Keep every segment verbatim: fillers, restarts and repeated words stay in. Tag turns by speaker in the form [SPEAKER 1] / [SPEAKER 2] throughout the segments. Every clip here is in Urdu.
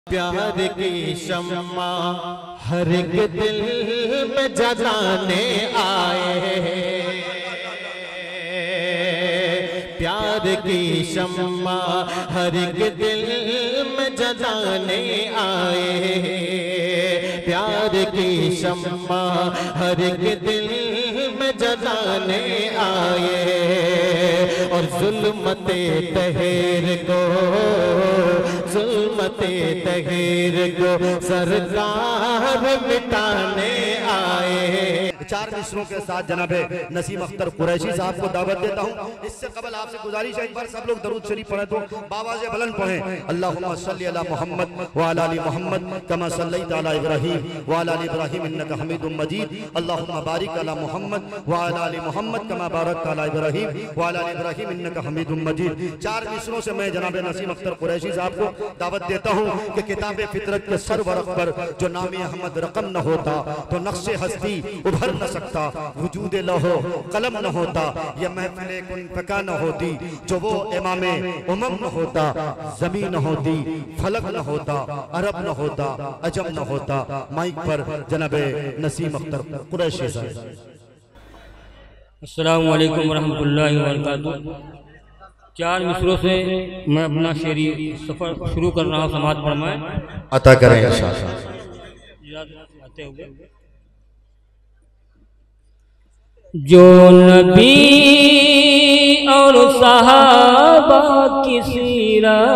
[SPEAKER 1] پیار کی شمع ہر ایک دل میں جلانے آئے، پیار کی شمع ہر ایک دل میں جلانے آئے، پیار کی شمع ہر ایک دل میں جلانے آئے، اور ظلمت تحریر کو ظلمت تحریر کو سرکار مٹانے آئے۔
[SPEAKER 2] چار مصروں کے ساتھ جناب نسیم اختر قریشی صاحب کو دعوت دیتا ہوں۔ اس سے قبل آپ سے گزارش ہے ایک بار سب لوگ درود شریف پڑھیں تو باواز بلند پڑھیں۔ اللہم صلی علی محمد وعلی آل محمد کما صلیت علی ابراہیم وعلی آل ابراہیم انک حمید مجید، اللہم بارک علی محمد وعلی آل محمد کما بارکت علی ابراہیم وعلی آل ابراہیم انک حمید مجید۔ چار مصروں سے میں جناب نسیم اختر قریشی صاحب کو دعوت دیتا ہوں کہ کتاب فطرت کے سر ورق پر جو نام احمد رقم نہ ہوتا تو نقش ہستی ابھر نہ سکتا، وجود لوح قلم نہ ہوتا، یہ محفل کن پکا نہ ہوتی، جو وہ امام امم نہ ہوتا، زمین نہ ہوتی، فلک نہ ہوتا، عرب نہ ہوتا، عجم نہ ہوتا۔ مائک پر جناب نسیم اختر قریشی صاحب۔
[SPEAKER 3] السلام علیکم ورحمۃ اللہ وبرکاتہ۔ چار مصروں سے میں اپنا شعری سفر شروع کر رہا ہوں، سماعت فرمائیں۔
[SPEAKER 2] عطا کریں انشاءاللہ۔
[SPEAKER 3] آتے ہوئے جو نبی اور صحابہ کی سیرت،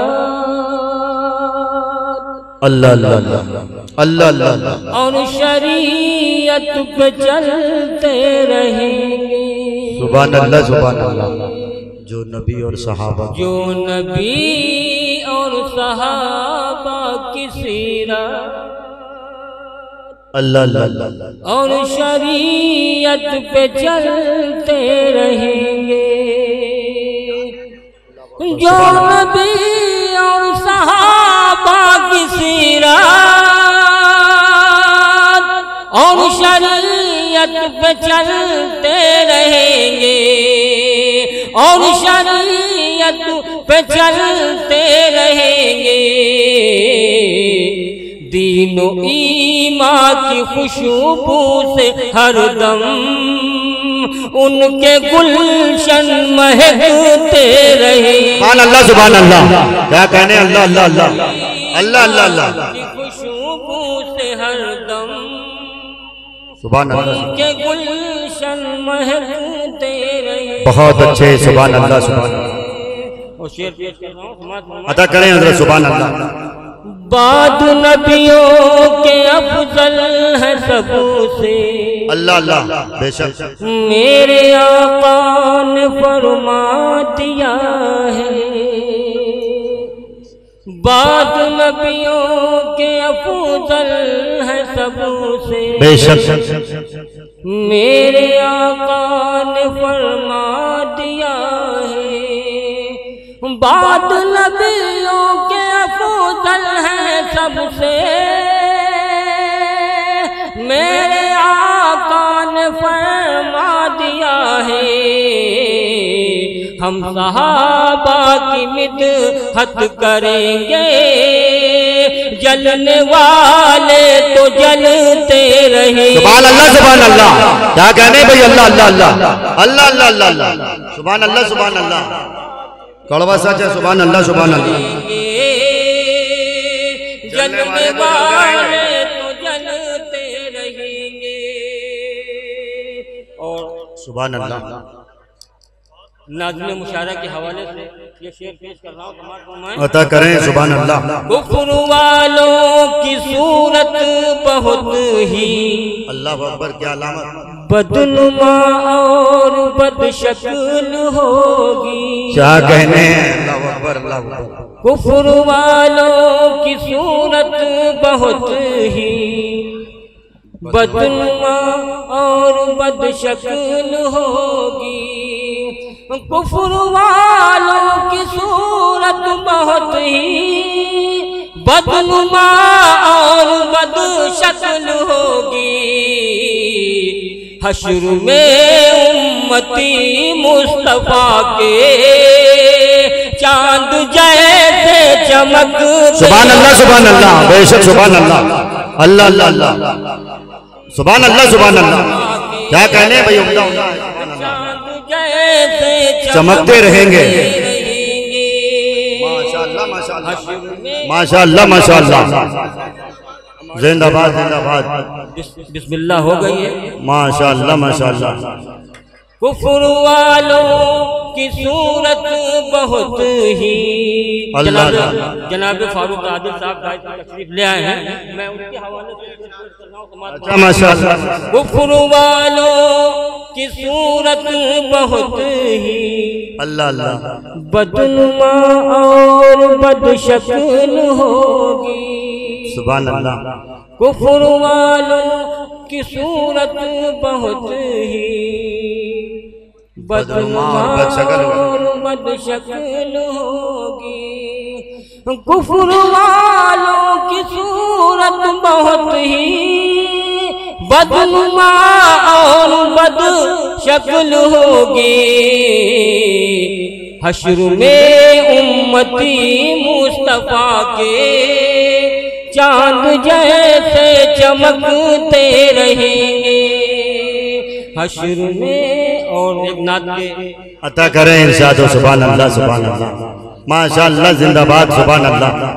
[SPEAKER 2] اللہ اللہ اللہ اللہ اللہ،
[SPEAKER 3] اور شریعت پہ چلتے رہیں گے،
[SPEAKER 2] سبحان اللہ سبحان اللہ۔ جو نبی اور صحابہ
[SPEAKER 3] جو نبی اور صحابہ کی سیرت
[SPEAKER 2] اللہ اللہ اللہ،
[SPEAKER 3] اور شریعت پہ چلتے رہیں گے، جو نبی اور صحابہ کی سیرت اور شریعت پہ چلتے رہیں گے، اور شریعت پہ چلتے رہیں گے، دین و ایمان کی خوشبو سے ہر دم ان کے گلشن مہکتے رہیں۔
[SPEAKER 2] سبحان اللہ سبحان اللہ، کیا کہنے اللہ اللہ اللہ اللہ اللہ اللہ،
[SPEAKER 3] خوشبو سے ہر دم
[SPEAKER 2] سبحان اللہ،
[SPEAKER 3] ان کے گلشن مہکتے رہیں۔
[SPEAKER 2] بہت اچھے، سبحان اللہ سبحان اللہ۔
[SPEAKER 3] اور شعر پیش کر رہا ہوں، سماعت فرمائیں۔
[SPEAKER 2] عطا کریں حضرت، سبحان اللہ۔
[SPEAKER 3] بعد نبیوں کے افضل ہے سب سے،
[SPEAKER 2] اللہ اللہ، بے شک
[SPEAKER 3] میرے آقا نے فرما دیا ہے، بعد نبیوں کے افضل ہے سب سے،
[SPEAKER 2] بے شک
[SPEAKER 3] میرے آقا نے فرما دیا ہے، بعد نبیوں کے افضل ہیں سب سے، میرے آقا نے فرما دیا ہے، ہم صحابہ کی مدحت کریں گے، جلنے والے تو جلتے رہیں۔
[SPEAKER 2] سبحان اللہ سبحان اللہ، کیا کہنے بھئی اللہ اللہ اللہ اللہ اللہ اللہ، سبحان اللہ سبحان اللہ، کڑوا سچ ہے، سبحان اللہ سبحان اللہ۔
[SPEAKER 3] جلنے والے تو جلتے رہیں گے، اور
[SPEAKER 2] سبحان اللہ۔
[SPEAKER 3] ناظم مشاعرہ کے حوالے سے یہ شعر پیش کر رہا ہوں، سماعت فرمائیں۔
[SPEAKER 2] عطا کریں سبحان اللہ۔
[SPEAKER 3] کفر والوں کی صورت بہت ہی
[SPEAKER 2] اللہ اکبر، کیا علامت،
[SPEAKER 3] بدنما اور بد شکل ہوگی،
[SPEAKER 2] کیا کہنے ہیں، اللہ اکبر اللہ اکبر۔
[SPEAKER 3] کفر والوں کی صورت بہت ہی بدنما اور بد شکل ہوگی، کفر والوں کی صورت بہت ہی بدنما اور بد شکل ہوگی، حشر میں امتی مصطفیٰ کے چاند جیسے چمکتے
[SPEAKER 2] سبحان اللہ سبحان اللہ بے شک سبحان اللہ اللہ اللہ اللہ سبحان اللہ سبحان اللہ کیا کہنے بھائی عمدہ
[SPEAKER 3] چاند جیسے
[SPEAKER 2] چمکتے رہیں گے ماشاء اللہ ماشاء اللہ زندہ باد زندہ باد
[SPEAKER 3] بسم اللہ ہو گئی ہے
[SPEAKER 2] ماشاء اللہ ماشاء اللہ
[SPEAKER 3] کفر والوں کی صورت بہت ہی
[SPEAKER 2] اللہ
[SPEAKER 3] جناب جناب فاروق عادل صاحب تشریف لے آئے ہیں میں ان کے حوالے سے
[SPEAKER 2] ماشاء اللہ
[SPEAKER 3] کفر والوں کی صورت بہت ہی
[SPEAKER 2] اللہ اللہ
[SPEAKER 3] بدنما اور بد شکل ہوگی
[SPEAKER 2] سبحان اللہ
[SPEAKER 3] کفر والوں کی صورت بہت ہی بدنما اور بد شکل ہوگی کفر والوں کی صورت بہت ہی بدنما اور بد شکل ہوگی حشر میں امتی مصطفیٰ کے چاند جیسے چمکتے رہیں گے حشر میں اور ایک نعت کے
[SPEAKER 2] عطا کریں ارشاد و سبحان اللہ سبحان اللہ ماشاءاللہ زندہ باد سبحان اللہ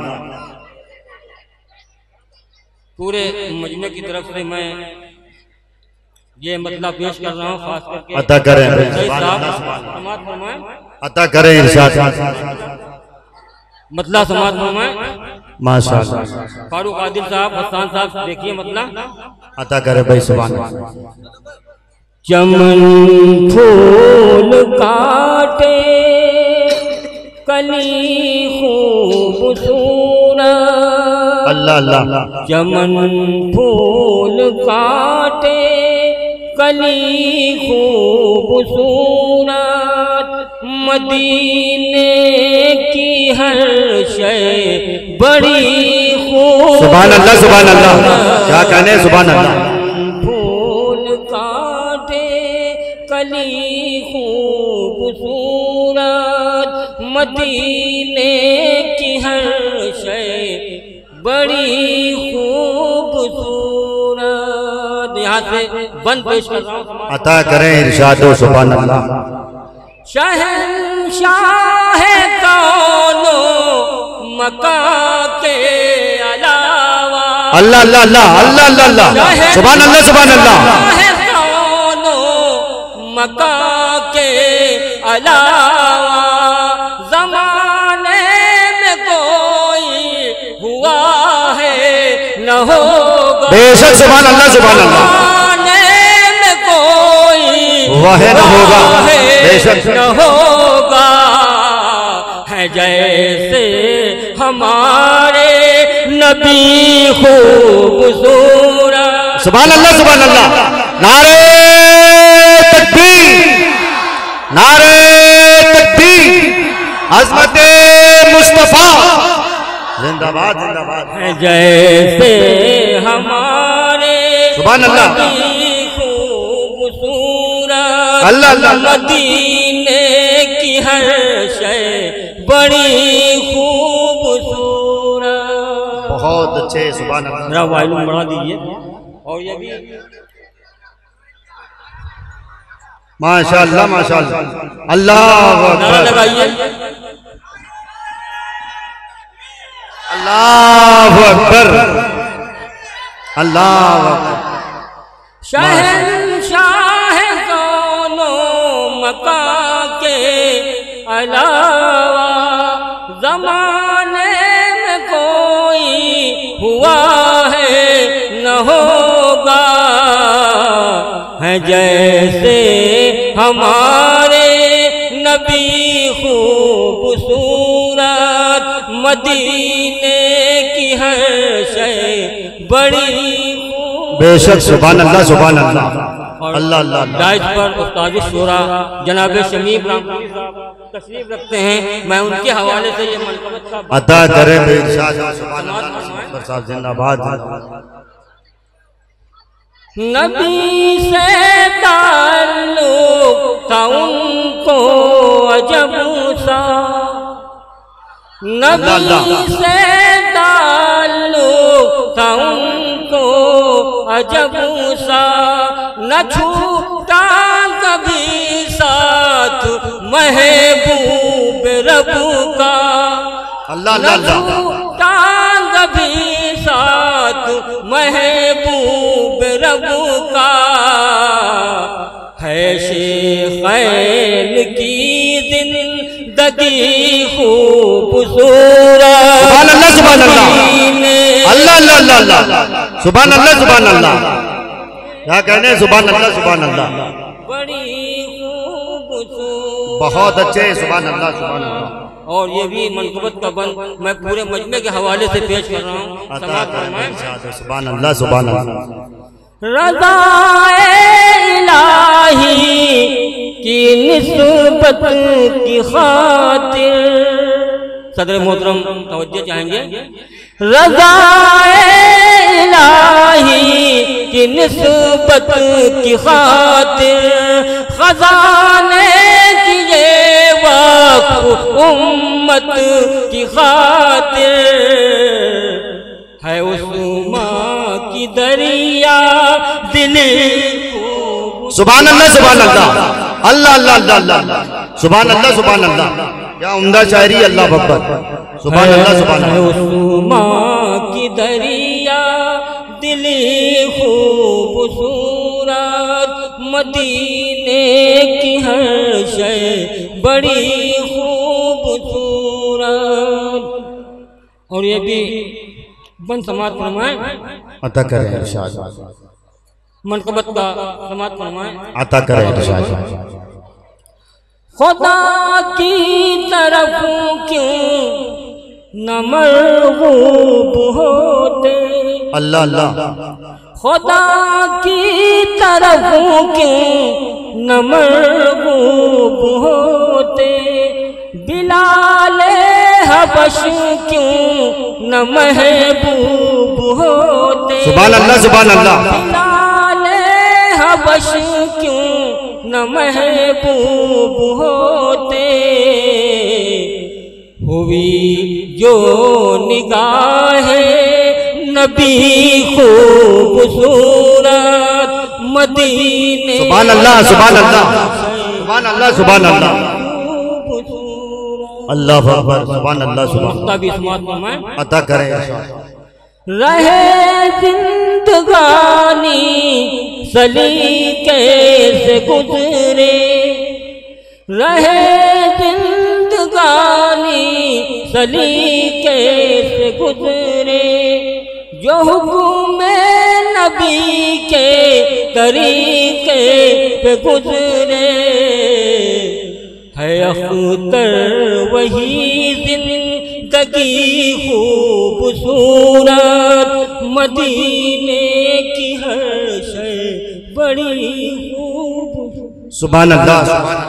[SPEAKER 3] پورے مجمع کی طرف سے میں یہ مطلب پیش کر رہا ہوں خاص کر کے
[SPEAKER 2] عطا کریں
[SPEAKER 3] سماعت فرمائیں
[SPEAKER 2] عطا کریں ارشاد
[SPEAKER 3] مطلع سماعت فرمائیں
[SPEAKER 2] ماشاءاللہ
[SPEAKER 3] فاروق عادل صاحب حسان صاحب دیکھیے مطلع
[SPEAKER 2] عطا کریں بھائی سبحان اللہ
[SPEAKER 3] چمن پھول کاٹے کلی خوبصورت
[SPEAKER 2] اللہ اللہ
[SPEAKER 3] چمن پھول کاٹے کلی خوبصورت مدینے کی ہر شے بڑی خوبصورت
[SPEAKER 2] سبحان اللہ سبحان اللہ کیا کہنے سبحان اللہ
[SPEAKER 3] پھول کاٹے کلی خوبصورت مدینے کی ہر شے بڑی خوبصورت یہاں سے بند پیش کر رہا ہوں
[SPEAKER 2] عطا کریں ارشاد و سبحان اللہ
[SPEAKER 3] شہنشاہ کون مکہ کے علاوہ
[SPEAKER 2] اللہ اللہ اللہ اللہ اللہ اللہ سبحان اللہ سبحان اللہ
[SPEAKER 3] کون مکہ کے علاوہ زمانے میں کوئی ہوا ہے نہ ہوگا
[SPEAKER 2] بے شک سبحان اللہ سبحان اللہ
[SPEAKER 3] زمانے میں کوئی
[SPEAKER 2] ہوا ہے نہ ہوگا بے شک
[SPEAKER 3] نہ ہوگا ہے جیسے ہمارے نبی خوبصورت
[SPEAKER 2] سبحان اللہ سبحان اللہ نعرہ تکبیر نعرہ تکبیر عظمت مصطفیٰ زندہ باد زندہ باد
[SPEAKER 3] ہے جیسے ہمارے
[SPEAKER 2] سبحان اللہ
[SPEAKER 3] نبی خوبصورت
[SPEAKER 2] اللہ اللہ
[SPEAKER 3] مدینے کی ہر شے بڑی خوبصورت
[SPEAKER 2] بہت اچھے سبحان اللہ
[SPEAKER 3] میرا وائلوم بڑھا دیجئے اور یہ بھی
[SPEAKER 2] ماشاءاللہ ماشاءاللہ اللہ
[SPEAKER 3] نعرہ
[SPEAKER 2] اکبر
[SPEAKER 3] لگائیے
[SPEAKER 2] اللہ اکبر اللہ اکبر
[SPEAKER 3] شہنشاہ کونوں مکہ کے علاوہ زمانے میں کوئی ہوا ہے نہ ہوگا ہے جیسے ہمارے نبی خوبصورت مدینے کی ہر شے بڑی
[SPEAKER 2] بے شک سبحان اللہ سبحان اللہ اللہ اللہ
[SPEAKER 3] دائج پر استاد شورا جناب شمیب رحمانی صاحب تشریف رکھتے ہیں میں ان کے حوالے سے یہ منقبت صاحب
[SPEAKER 2] عطا کریں بے ارشاد سبحان اللہ صاحب زندہ باد
[SPEAKER 3] نبی سے تعلق تھا ان کو عجب سا نبی سے تعلق تھا ان کو عجب سا، نہ چھوٹا کبھی ساتھ محبوب رب کا،
[SPEAKER 2] اللہ
[SPEAKER 3] نہ چھوٹا کبھی ساتھ محبوب رب کا، ہے شیخین کی زندگی خوبصورت۔
[SPEAKER 2] سبحان اللہ سبحان اللہ اللہ اللہ اللہ اللہ سبحان اللہ سبحان اللہ، کیا کہنے سبحان اللہ سبحان اللہ،
[SPEAKER 3] بڑی خوبصورت،
[SPEAKER 2] بہت اچھے، سبحان اللہ سبحان اللہ۔
[SPEAKER 3] اور یہ بھی منقبت کا بند میں پورے مجمع کے حوالے سے پیش کر رہا ہوں، سماعت فرمائیں۔
[SPEAKER 2] سبحان اللہ سبحان اللہ۔
[SPEAKER 3] رضا الہی کی نسبت کی خاطر، صدر محترم توجہ چاہیں گے، رضا الہی کی نسبت کی خاطر، خزانے کی یہ وقف امت کی خاطر، ہے اس ماں کی دریا دل کو۔
[SPEAKER 2] سبحان اللہ سبحان اللہ اللہ اللہ اللہ اللہ سبحان اللہ سبحان اللہ، کیا عمدہ شاعری، اللہ اکبر، سبحان اللہ سبحان
[SPEAKER 3] ہے
[SPEAKER 2] اللہ۔
[SPEAKER 3] اس ماں کی دریا دل خوبصورت، مدینے کی ہر شے بڑی خوبصورت۔ اور یہ بھی بند سماعت فرمائیں،
[SPEAKER 2] عطا کریں ارشاد،
[SPEAKER 3] منقبت کا سماعت فرمائیں۔
[SPEAKER 2] عطا کریں ارشاد۔
[SPEAKER 3] خدا کی طرف کیوں نہ مرغوب ہوتے،
[SPEAKER 2] اللہ اللہ،
[SPEAKER 3] خدا کی طرف کیوں نہ مرغوب ہوتے، بلال حبش کیوں نہ محبوب ہوتے،
[SPEAKER 2] سبحان اللہ سبحان اللہ۔
[SPEAKER 3] بلال حبش کیوں نہ محبوب ہوتے، ہوئی جو نگاہ نبی خوبصورت، مدینے
[SPEAKER 2] سبحان اللہ سبحان اللہ سبحان اللہ سبحان اللہ، اللہ اکبر، سبحان اللہ سبحان اللہ،
[SPEAKER 3] تبھی سماعت فرمائیں۔
[SPEAKER 2] عطا کریں ارشاد۔
[SPEAKER 3] رہے زندگانی سلیقے سے گزرے، رہے زندگانی سلیقے سے گزرے، جو حکم نبی کے طریقے پہ گزرے، ہے اختر وہی زندگی خوبصورت، مدینے کی ہر شے بڑی خوبصورت۔
[SPEAKER 2] سبحان اللہ سبحان اللہ۔